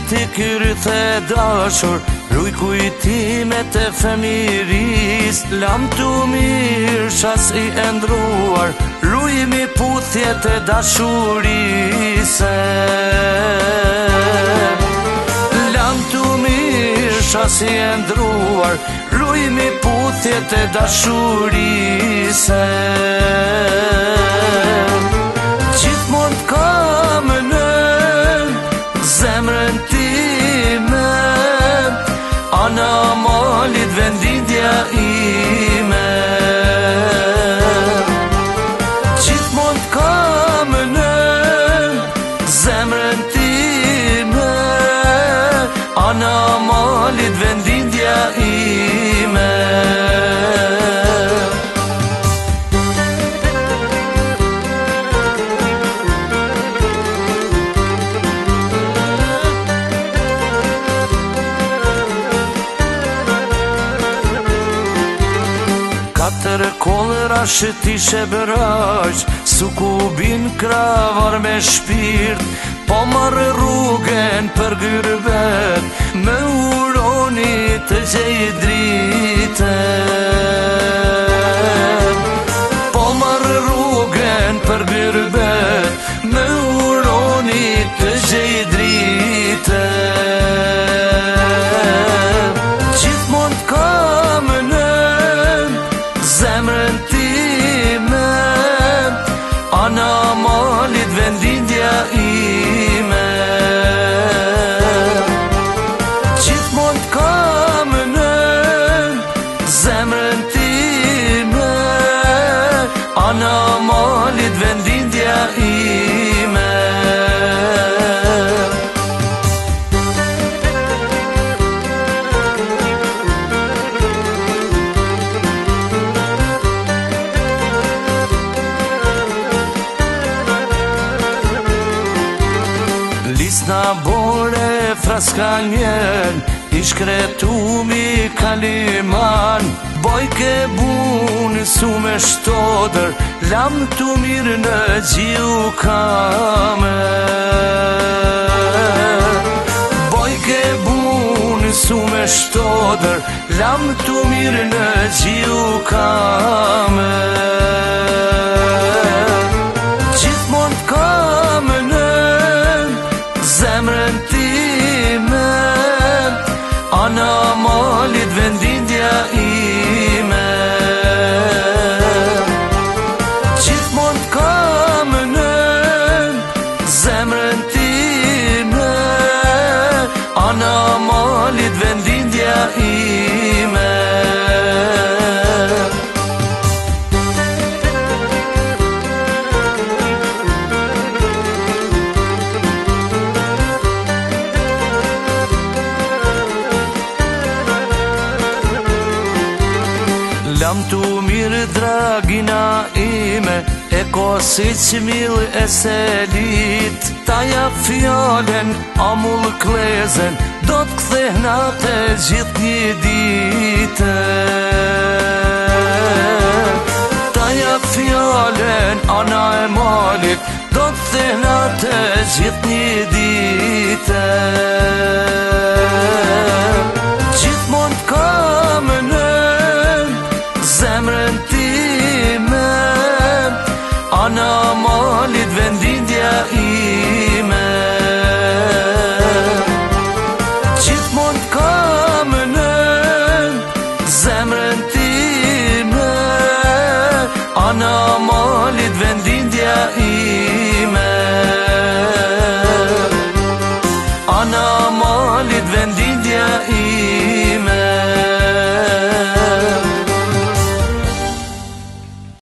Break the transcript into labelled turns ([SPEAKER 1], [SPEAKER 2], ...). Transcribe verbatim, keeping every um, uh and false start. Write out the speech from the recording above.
[SPEAKER 1] ti kyrthe dashur, ruj kujtimet e fëmiris, lam tu mirë shas i endruar, ruj mi puthjet e dashurise. Lam tu mirë shas i endruar, ruj mi puthjet e dashurise. Gjithmon t'kam në zemrën time, ana malit vendindja ime. Gjithmon t'kam në zemrën time, ana malit vendindja ime. Katër kolëra shëtishe bëraq, su ku bin kravar me shpirt, po marrë rrugën për gyrbet, me uroni të gjej dritën. Po marrë rrugën për gyrbet, me uroni të gjej dritën. Gjithmon t'kam në zemrën time, ana malit vendindja ime. Gjithmon t'kam në zemrën time, ana malit vendindja ime. Lisna bore fraska njen, ishkretumi kaliman, bojke bun su me shtodër, lam tu mirë në gjiu kame. Bojke bun su me shtodër, lam tu mirë në gjiu kame. Gjithmon t'kam në zemrën time, ana malit vendindja ime. Gjithmon t'kam në zemrën time, ana malit vendindja ime. Lam tu mirë dragina ime, e kosi qmil e selit, ta ja fjalen amull klezen, do t'kthehna të gjithë një dite. Ta ja fjalen ana e malit, do t'kthehna të gjithë një dite.